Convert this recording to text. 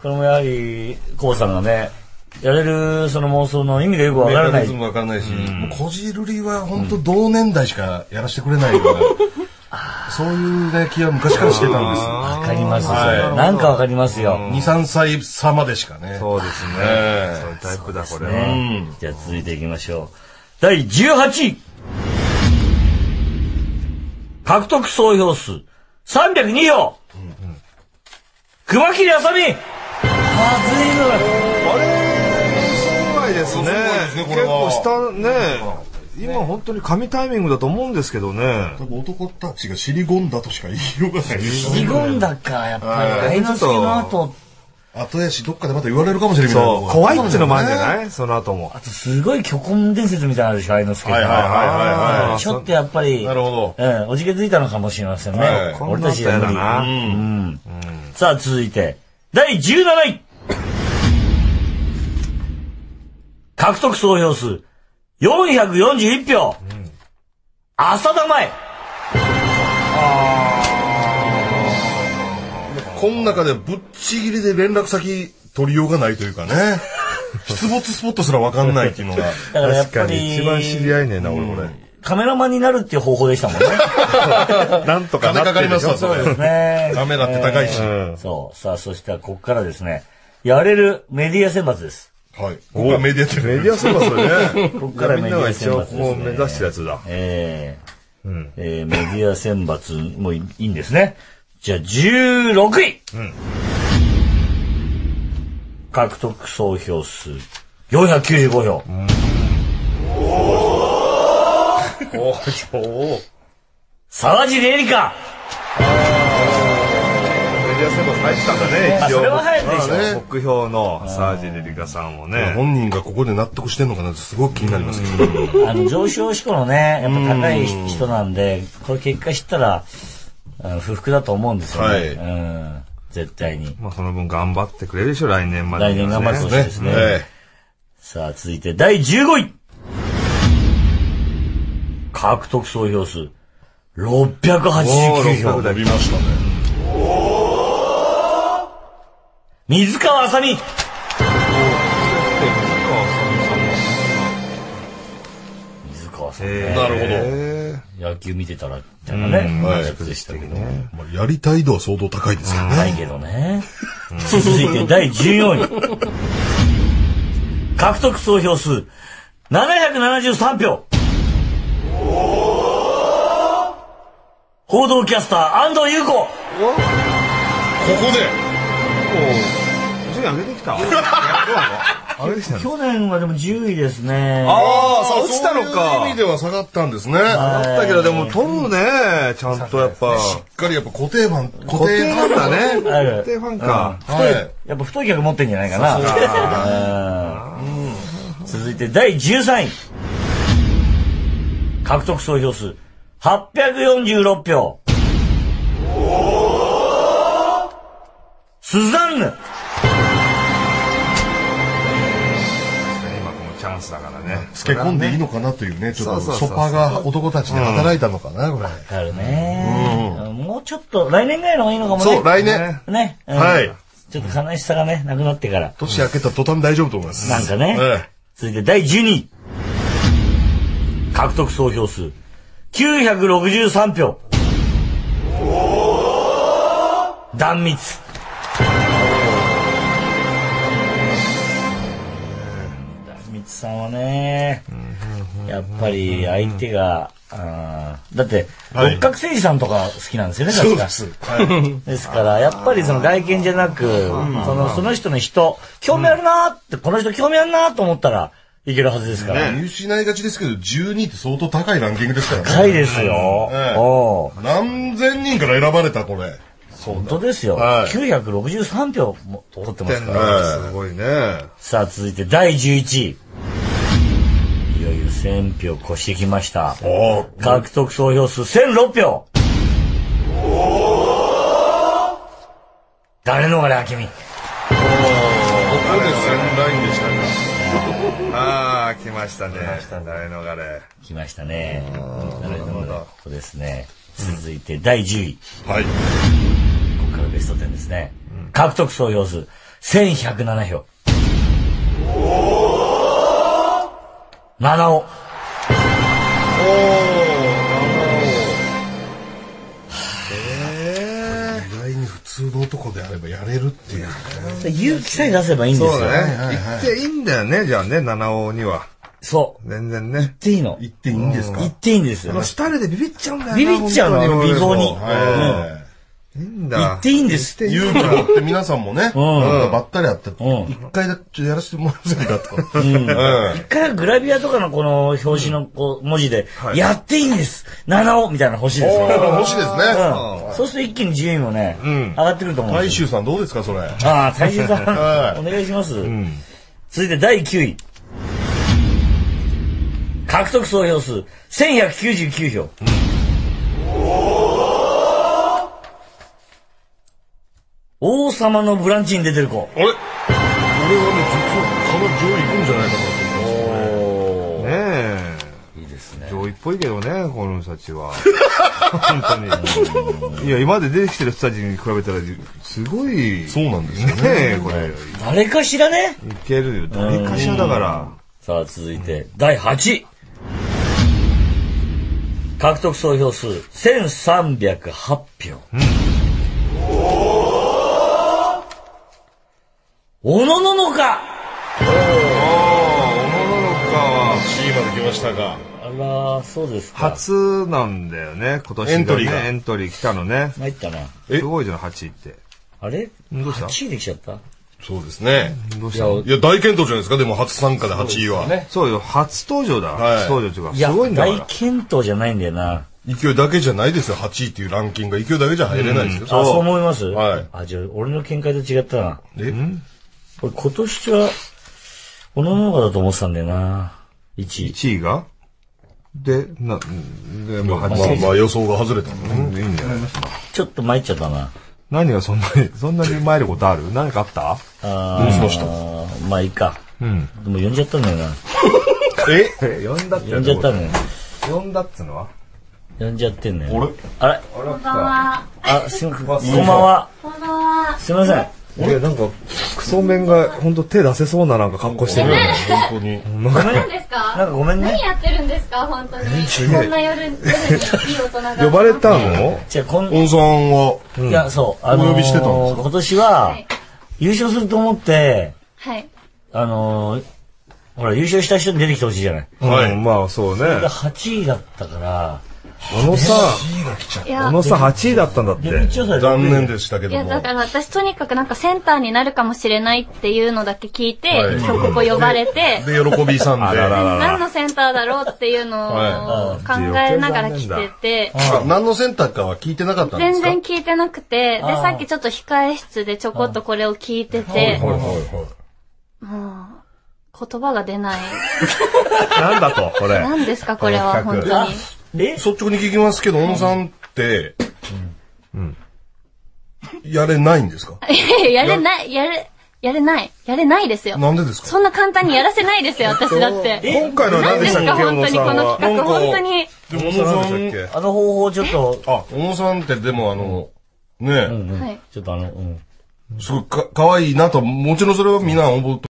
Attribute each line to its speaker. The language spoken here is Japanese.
Speaker 1: これもやはり、コウさんがね、やれるその妄想の意味がよくわからない。
Speaker 2: メカニズムわからないし、もうこじるりは本当同年代しかやらせてくれないから、そういうね、気は昔からしてたんです。
Speaker 1: わかりますよ。なんかわかりますよ。
Speaker 2: 2、3歳差までしかね。
Speaker 3: そうですね。そういうタイプだ、これは。
Speaker 1: じゃあ続いていきましょう。第18位。獲得総票数302票。熊切あさみ。ずいぶん。
Speaker 3: あれ、そう外ですね。結構下ね、今本当に神タイミングだと思うんですけどね。
Speaker 2: 多分男たちが尻込んだとしか言いようがない。
Speaker 1: 尻込んだか、やっぱり。愛之助の後。
Speaker 2: 後やし、どっかでまた言われるかもしれない。
Speaker 3: そう、怖いっていうのもあるんじゃない？その後も。
Speaker 1: あと、すごい虚婚伝説みたいなのあるでしょ、愛之助。
Speaker 2: はいはいはいはい。
Speaker 1: ちょっとやっぱり、
Speaker 2: なるほ
Speaker 1: ど。おじけづいたのかもしれませんね。俺たちは無理。さあ、続いて、第17位。獲得総票数、441票。浅田舞。
Speaker 2: この中でぶっちぎりで連絡先取りようがないというかね。出没スポットすら分かんないっていうのが。
Speaker 1: だからやっぱり
Speaker 3: 一番知り合いねえな、俺これ。
Speaker 1: カメラマンになるっていう方法でしたもんね。
Speaker 3: なんとか
Speaker 2: 金かかりますわ、
Speaker 1: そうですね。
Speaker 2: カメラって高いし。
Speaker 1: そう。さあ、そしてここからですね、やれるメディア選抜です。
Speaker 2: はい。ここはメディアって
Speaker 3: メディア選抜ね。
Speaker 1: ここからメディア選抜です、ね。
Speaker 3: こう目指したやつだ。
Speaker 1: メディア選抜もいいんですね。じゃあ、16位。獲得総票数、495票。沢尻エリカ。
Speaker 3: メディア選抜入ったんだね、一応。
Speaker 1: それは入るでしょ。
Speaker 3: 目標の沢尻エリカさんもね。
Speaker 2: 本人がここで納得してんのかなってすごく気になりますけど。
Speaker 1: 上昇志向のね、やっぱ高い人なんで、これ結果知ったら、不服だと思うんですよね。絶対に。
Speaker 3: まあその分頑張ってくれるでしょ、来年まで。
Speaker 1: 来年頑張ってほしいですね。さあ、続いて第15位。獲得総票数、689票。
Speaker 2: 伸びましたね。
Speaker 1: 水川あさみ。水川さんね。
Speaker 2: なる
Speaker 1: ほど。野球見てたら、みたいなね。やつでしたけどね。
Speaker 2: やりたい度は相当高いですよね。
Speaker 1: ないけどね。続いて第14位。獲得総票数、773票。報道キャスター、安藤優子。こ
Speaker 2: こで
Speaker 3: 順位上げてきた。
Speaker 1: 去年はでも10位ですね。
Speaker 3: ああ、そう落ちたのか。
Speaker 2: そういう意味では下がったんですね。
Speaker 3: 下がったけど、でも取るね。ちゃんとやっぱ。
Speaker 2: しっかりやっぱ固定ファン。
Speaker 3: 固定ファンだね。
Speaker 1: 固
Speaker 3: 定ファンか。
Speaker 1: やっぱ太い客持ってんじゃないかな。続いて第13位。獲得総票数、846票。スザンヌ。
Speaker 3: 今このチャンスだからね。
Speaker 2: つけ込んでいいのかなというね、ちょっとソパが男たちで働いたのかな、これ。
Speaker 1: わかるね。もうちょっと、来年ぐらいの方がいいのかもね。
Speaker 2: そう、来年。
Speaker 1: ね。
Speaker 2: はい。
Speaker 1: ちょっと悲しさがね、なくなってから。
Speaker 2: 年明けた途端大丈夫と思います。
Speaker 1: なんかね。続いて第12位。獲得総票数、963票。壇蜜。壇蜜さんはね、やっぱり相手が、だって、六角誠治さんとか好きなんですよね、確か。ですから、やっぱりその外見じゃなく、その人の人、興味あるなーって、この人興味あるなーと思ったら、いけるはずですから。
Speaker 2: 見失いがちですけど、12って相当高いランキングですからね。
Speaker 1: 高いですよ。
Speaker 2: 何千人から選ばれた、これ。
Speaker 1: 本当ですよ。963票も取ってますから。
Speaker 3: すごいね。
Speaker 1: さあ、続いて第11位。いよいよ1000票越してきました。獲得総票数1006票。誰のあれ、あきみ。
Speaker 2: ここで1000ラインでしたね。
Speaker 3: ああ、来ましたね。誰のがれ。
Speaker 1: 来ましたね。誰のがれ。ここですね。続いて第10位。
Speaker 2: はい。
Speaker 1: ここからベスト10ですね。獲得総票数 1107票。七尾。
Speaker 2: 意外に普通の男であればやれるっていうね。
Speaker 1: 勇気さえ出せばいいんですよ。
Speaker 3: そうだね。行っていいんだよね、じゃあね、七尾には。
Speaker 1: そう。
Speaker 3: 全然ね。
Speaker 1: 行っていいの。
Speaker 2: 行っていいんですか？
Speaker 1: 行っていいんですよ。
Speaker 3: 二人でビビっちゃうんだよな。
Speaker 1: ビビっちゃうの、微妙に。
Speaker 3: いいんだ。
Speaker 1: 行っていいんです。
Speaker 2: 勇気持って皆さんもね、ばったり会って、一回だけやらせてもらえませんかと。
Speaker 1: 一回はグラビアとかのこの表紙のこう文字で、やっていいんです。七尾みたいなの欲しいですよ。
Speaker 2: 欲しいですね。
Speaker 1: そうすると一気に順位もね、上がってくると思うんですよ。
Speaker 2: 大衆さんどうですか、それ。
Speaker 1: ああ、大衆さん、お願いします。続いて第9位。獲得総票数1199票。王様のブランチに出てる子。
Speaker 2: あれ？俺はね、実はかなり上位行くんじゃないかなと思ってますね。
Speaker 3: ねえ。
Speaker 1: いいですね。
Speaker 3: 上位っぽいけどね、この人たちは。本当に。いや、今まで出てきてる人たちに比べたら、すごい。
Speaker 2: そうなんですよね。
Speaker 3: ねえ、これ。
Speaker 1: 誰かしらね。
Speaker 3: いけるよ。誰かしらだから。
Speaker 1: さあ、続いて、第8位。獲得総票数1308票。おのののか。
Speaker 3: おのののかは
Speaker 2: C まで来ましたか。
Speaker 1: あら、そうですか。
Speaker 3: 初なんだよね、今年
Speaker 2: エントリーが
Speaker 3: エントリー来たのね。
Speaker 1: 参ったな。
Speaker 3: すごいじゃん、8位って。
Speaker 1: あれ
Speaker 3: どうした
Speaker 1: ?8 位できちゃった。
Speaker 2: そうですね。
Speaker 3: どうした
Speaker 1: い
Speaker 2: いや、大健闘じゃないですか、でも初参加で8位は。
Speaker 3: そうよ、初登場だ。
Speaker 2: はい
Speaker 3: 初登場というか、
Speaker 1: いや、
Speaker 3: すごいんだから
Speaker 1: 大。健闘じゃないんだよな。
Speaker 2: 勢いだけじゃないですよ、8位っていうランキングが。勢いだけじゃ入れないですよ。
Speaker 1: あ、そう思います
Speaker 2: はい
Speaker 1: あ、じゃあ、俺の見解と違ったな。
Speaker 2: え
Speaker 1: 俺今年は、おのののかだと思ってたんだよな。1位。
Speaker 3: 1位がで、で、まあ、
Speaker 2: まあ
Speaker 3: 8位。
Speaker 2: まあ予想が外れたのね。
Speaker 3: いいんじゃない
Speaker 1: ちょっと参っちゃったな。
Speaker 3: 何がそんなに参ることある？何かあった
Speaker 1: あ
Speaker 2: どうしました
Speaker 1: まあいいか。
Speaker 3: うん。
Speaker 1: でも呼んじゃったんだよな。
Speaker 3: 呼んだって
Speaker 1: 呼んじゃったんだよ。
Speaker 3: 呼んだっつうのは
Speaker 1: 呼んじゃってんだよ。
Speaker 2: あれ
Speaker 1: あれ
Speaker 4: こんばんは。
Speaker 1: あ、すいません。こんばんは。
Speaker 4: こんばんは。
Speaker 1: すいません。
Speaker 3: いや、なんか、クソメンがほんと手出せそうななんか格好してるよね。
Speaker 2: 本当に。
Speaker 4: 何ですか？
Speaker 1: なんかごめんね
Speaker 4: 何やってるんですか本当に。こんな夜にいい大人が。
Speaker 3: 呼ばれたの？
Speaker 1: じゃあ、
Speaker 2: 小野さんは、
Speaker 1: いや、そう。
Speaker 2: お呼びしてたんですか
Speaker 1: 今年は
Speaker 4: は、い。
Speaker 1: 優勝すると思って、
Speaker 4: はい。
Speaker 1: ほら、優勝した人に出てきてほしいじゃない。
Speaker 2: はい
Speaker 3: うんまあそうね。
Speaker 1: 8位だったから、
Speaker 3: 小野さ
Speaker 4: いや、
Speaker 3: 小野さん8位だったんだっ
Speaker 1: で、ピッ
Speaker 3: て。
Speaker 1: チャーさん
Speaker 2: 残念でしたけ
Speaker 4: いや、
Speaker 2: ども。
Speaker 4: だから私とにかくなんかセンターになるかもしれないっていうのだけ聞いて、
Speaker 2: はい
Speaker 4: 今日ここ呼ばれて、
Speaker 2: で、喜びさんで。
Speaker 3: あららら
Speaker 4: 何のセンターだろうっていうのを考えながら来てて、
Speaker 2: あ何の選択かは聞いてなかったんです
Speaker 4: 全
Speaker 2: か？
Speaker 4: 然聞いてなくて、で、さっきちょっと控え室でちょこっとこれを聞いてて、
Speaker 2: はいはいはい。
Speaker 4: もう、言葉が出ない。
Speaker 3: なんだと、これ。
Speaker 4: 何ですかこれは、本当に。
Speaker 2: 率直に聞きますけど、小野さんって、やれないんですか？
Speaker 4: やれないですよ。
Speaker 2: なんでですか？
Speaker 4: そんな簡単にやらせないですよ、私だって。
Speaker 3: 今回のは何でしたっけ、
Speaker 4: 何ですか、本当にこの企画、本当に。
Speaker 2: でも小野さん、
Speaker 3: 何でしたっけ
Speaker 1: あの方法ちょっと、
Speaker 2: あ、小野さんってでもね、
Speaker 4: はい。
Speaker 1: ちょっと
Speaker 2: すごいかわいいなと、もちろんそれはみんな思うと